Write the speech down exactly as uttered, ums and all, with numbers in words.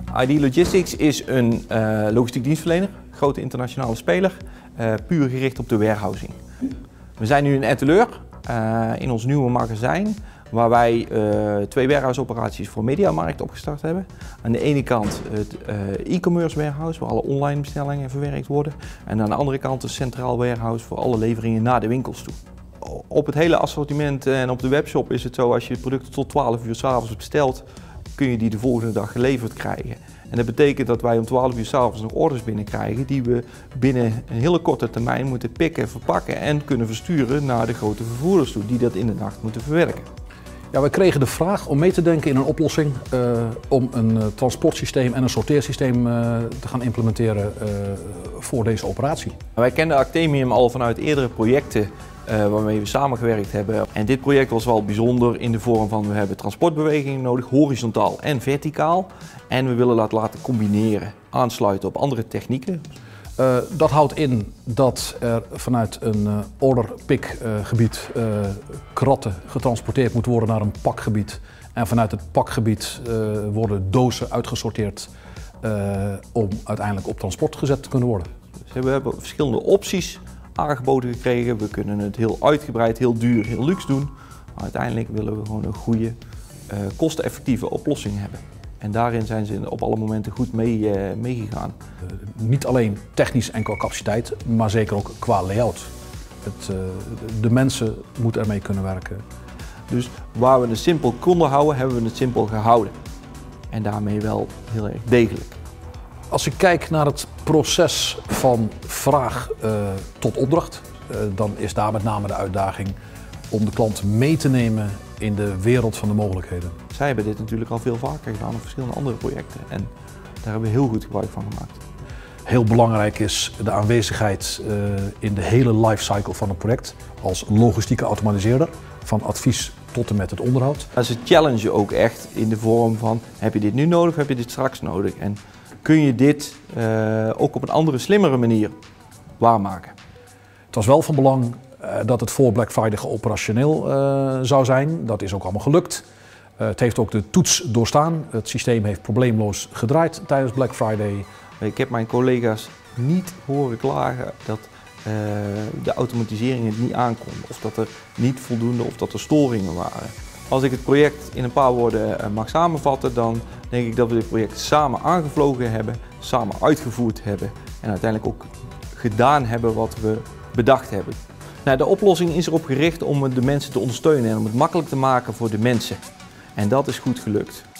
I D Logistics is een uh, logistiek dienstverlener, grote internationale speler, uh, puur gericht op de warehousing. We zijn nu een etteleur uh, in ons nieuwe magazijn, waar wij uh, twee warehouse-operaties voor Mediamarkt opgestart hebben. Aan de ene kant het uh, e-commerce warehouse, waar alle online bestellingen verwerkt worden. En aan de andere kant een centraal warehouse voor alle leveringen naar de winkels toe. Op het hele assortiment en op de webshop is het zo, als je producten tot twaalf uur 's avonds bestelt, kun je die de volgende dag geleverd krijgen. En dat betekent dat wij om twaalf uur 's avonds nog orders binnenkrijgen die we binnen een hele korte termijn moeten pikken, verpakken en kunnen versturen naar de grote vervoerders toe, die dat in de nacht moeten verwerken. Ja, we kregen de vraag om mee te denken in een oplossing uh, om een uh, transportsysteem en een sorteersysteem uh, te gaan implementeren uh, voor deze operatie. Wij kennen Actemium al vanuit eerdere projecten uh, waarmee we samengewerkt hebben. En dit project was wel bijzonder in de vorm van we hebben transportbewegingen nodig, horizontaal en verticaal. En we willen dat laten combineren, aansluiten op andere technieken. Uh, dat houdt in dat er vanuit een uh, order-pick uh, gebied uh, kratten getransporteerd moeten worden naar een pakgebied. En vanuit het pakgebied uh, worden dozen uitgesorteerd uh, om uiteindelijk op transport gezet te kunnen worden. Dus we hebben verschillende opties aangeboden gekregen. We kunnen het heel uitgebreid, heel duur, heel luxe doen. Maar uiteindelijk willen we gewoon een goede, uh, kosteneffectieve oplossing hebben. En daarin zijn ze op alle momenten goed mee, uh, meegegaan. Uh, niet alleen technisch en qua capaciteit, maar zeker ook qua layout. Het, uh, de mensen moeten ermee kunnen werken. Dus waar we het simpel konden houden, hebben we het simpel gehouden. En daarmee wel heel erg degelijk. Als ik kijk naar het proces van vraag uh, tot opdracht, uh, dan is daar met name de uitdaging om de klant mee te nemen in de wereld van de mogelijkheden. Zij hebben dit natuurlijk al veel vaker gedaan op verschillende andere projecten en daar hebben we heel goed gebruik van gemaakt. Heel belangrijk is de aanwezigheid uh, in de hele lifecycle van een project als logistieke automatiseerder, van advies tot en met het onderhoud. Ze challengen ook echt in de vorm van heb je dit nu nodig, heb je dit straks nodig en kun je dit uh, ook op een andere, slimmere manier waarmaken. Het was wel van belang dat het voor Black Friday geoperationeel uh, zou zijn. Dat is ook allemaal gelukt. Uh, het heeft ook de toets doorstaan. Het systeem heeft probleemloos gedraaid tijdens Black Friday. Ik heb mijn collega's niet horen klagen dat uh, de automatisering het niet aankon. Of dat er niet voldoende of dat er storingen waren. Als ik het project in een paar woorden uh, mag samenvatten, dan denk ik dat we dit project samen aangevlogen hebben, samen uitgevoerd hebben en uiteindelijk ook gedaan hebben wat we bedacht hebben. Nou, de oplossing is erop gericht om de mensen te ondersteunen en om het makkelijk te maken voor de mensen. En dat is goed gelukt.